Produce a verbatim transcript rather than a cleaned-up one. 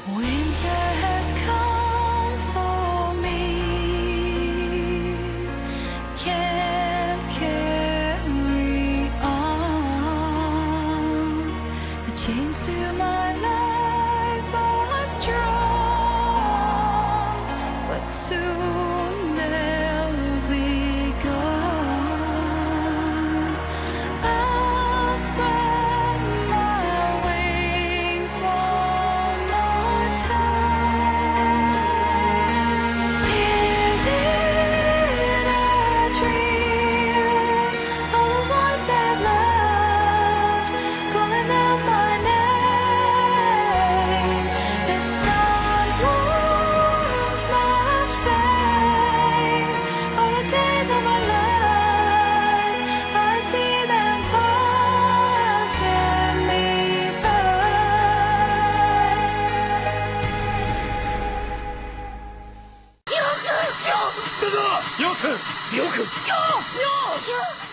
Winter has come for me. Can't carry on. The chains to my life are strong, but soon they'll be gone. I'll spread my wings one more time. Is it a dream? All the ones I've loved calling out my name. The sun warms my face. All the days of my life, I see them passing me by. 哥哥， 姚肯，姚肯， 哟哟哟！